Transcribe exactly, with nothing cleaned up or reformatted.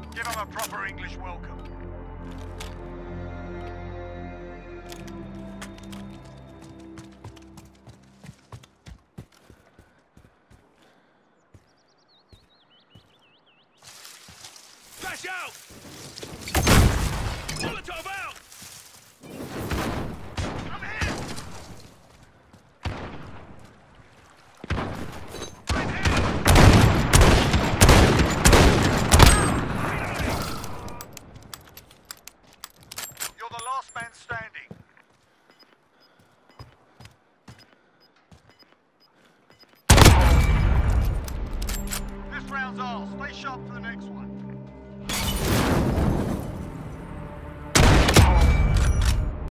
Give them a proper English welcome. Flash out! Molotov out! I'm here! I'm here! You're the last man standing. This round's ours. Stay sharp for the next one.